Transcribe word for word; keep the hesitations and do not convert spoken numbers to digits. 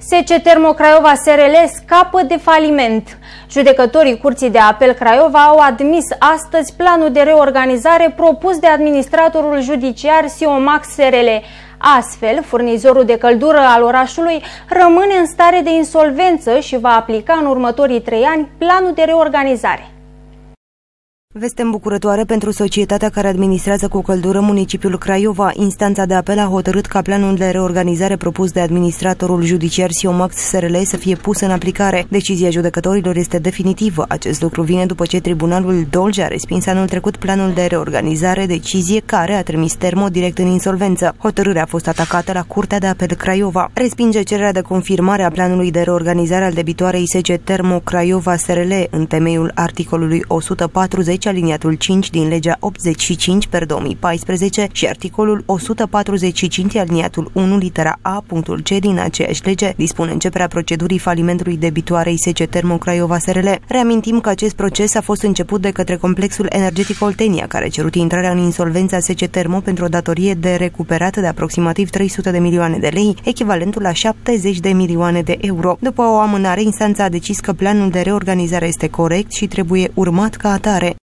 S C Termo Craiova S R L scapă de faliment. Judecătorii Curții de Apel Craiova au admis astăzi planul de reorganizare propus de administratorul judiciar Siomax S R L. Astfel, furnizorul de căldură al orașului rămâne în stare de insolvență și va aplica în următorii trei ani planul de reorganizare. Veste îmbucurătoare pentru societatea care administrează cu căldură municipiul Craiova. Instanța de apel a hotărât ca planul de reorganizare propus de administratorul judiciar Siomax S R L să fie pus în aplicare. Decizia judecătorilor este definitivă. Acest lucru vine după ce Tribunalul Dolj a respins anul trecut planul de reorganizare, decizie care a trimis Termo direct în insolvență. Hotărârea a fost atacată la Curtea de Apel Craiova. Respinge cererea de confirmare a planului de reorganizare al debitoarei S C Termo Craiova S R L în temeiul articolului o sută patruzeci aliniatul cinci din legea optzeci și cinci pe două mii paisprezece și articolul o sută patruzeci și cinci aliniatul unu litera A punctul C din aceeași lege dispune începerea procedurii falimentului debitoarei S C Termo Craiova S R L. Reamintim că acest proces a fost început de către complexul energetic Oltenia, care a cerut intrarea în insolvența S C Termo pentru o datorie de recuperat de aproximativ trei sute de milioane de lei, echivalentul la șaptezeci de milioane de euro. După o amânare, instanța a decis că planul de reorganizare este corect și trebuie urmat ca atare.